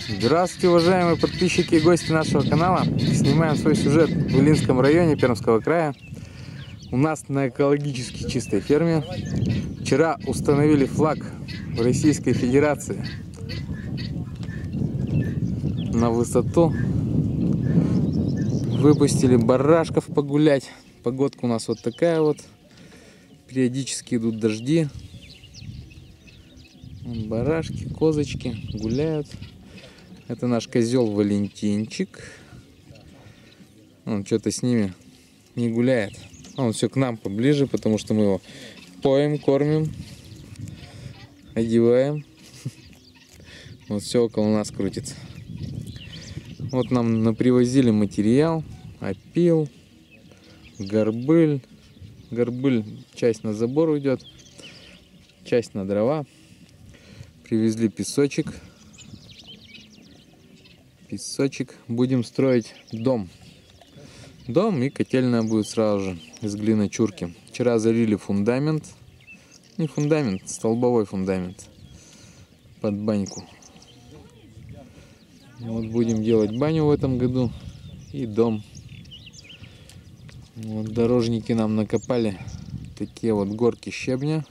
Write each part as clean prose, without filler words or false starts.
Здравствуйте, уважаемые подписчики и гости нашего канала. Снимаем свой сюжет в Илинском районе Пермского края. У нас на экологически чистой ферме. Вчера установили флаг в Российской Федерации на высоту. Выпустили барашков погулять. Погодка у нас вот такая вот. Периодически идут дожди. Барашки, козочки гуляют. Это наш козел Валентинчик. Он что-то с ними не гуляет. Он все к нам поближе, потому что мы его поем, кормим, одеваем. Вот все около нас крутится. Вот нам напривозили материал. Опил, горбыль. Горбыль часть на забор уйдет, часть на дрова. Привезли песочек. Будем строить дом. Дом и котельная будет сразу же из глиночурки. Вчера залили фундамент. Не фундамент, столбовой фундамент. Под баньку. Вот будем делать баню в этом году. И дом. Вот дорожники нам накопали. Такие вот горки щебня.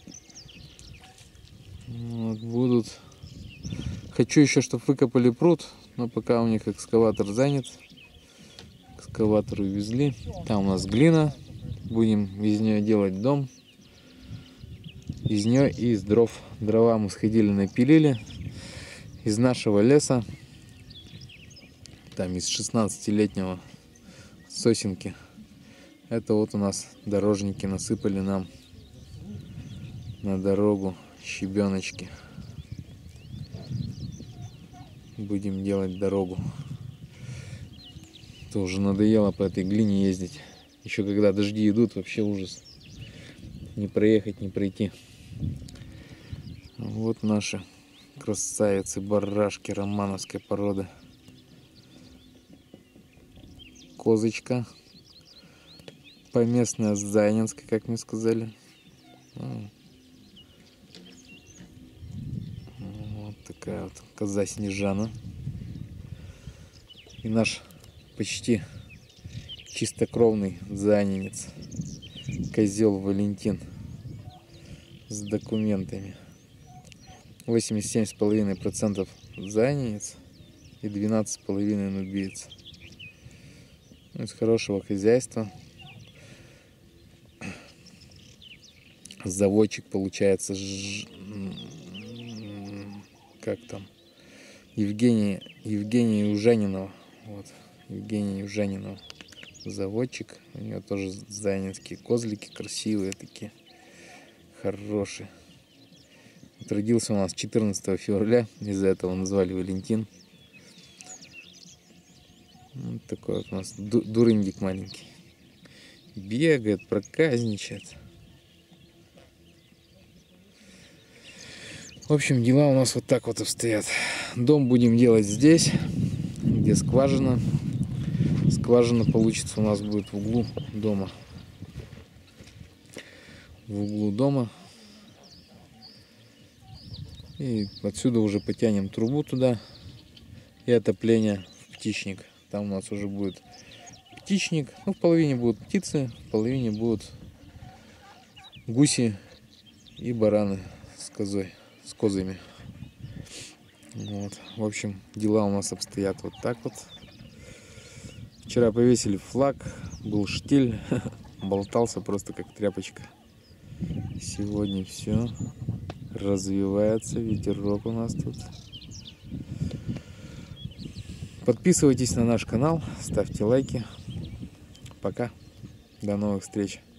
Вот будут. Хочу еще, чтобы выкопали пруд. Но пока у них экскаватор занят. Экскаватор увезли. Там у нас глина. Будем из нее делать дом. Из нее и из дров. Дрова мы сходили, напилили. Из нашего леса. Там из 16-летнего сосенки. Это вот у нас дорожники насыпали нам на дорогу щебеночки. Будем делать дорогу. То уже надоело по этой глине ездить. Еще когда дожди идут, вообще ужас. Не проехать, не пройти. Вот наши красавицы, барашки романовской породы. Козочка. Поместная Зайненская, как мне сказали. Вот такая вот коза Снежана. И наш почти чистокровный заинец, козел Валентин с документами. 87,5% заинец и 12,5% нубиец. Из хорошего хозяйства. Заводчик получается, как там, Евгения Южанинова. Вот, Евгения Южанинова, заводчик. У нее тоже заинецкие козлики, красивые такие, хорошие. Вот родился у нас 14 февраля, из-за этого назвали Валентин. Вот такой вот у нас дурындик маленький. Бегает, проказничает. В общем, дела у нас вот так вот обстоят. Дом будем делать здесь, где скважина. Скважина получится у нас будет в углу дома. В углу дома. И отсюда уже потянем трубу туда. И отопление в птичник. Там у нас уже будет птичник. Ну, в половине будут птицы, в половине будут гуси и бараны с козой. С козами. Вот. В общем, дела у нас обстоят вот так вот. Вчера повесили флаг, был штиль, болтался просто как тряпочка. Сегодня все развивается, ветерок у нас тут. Подписывайтесь на наш канал, ставьте лайки. Пока, до новых встреч.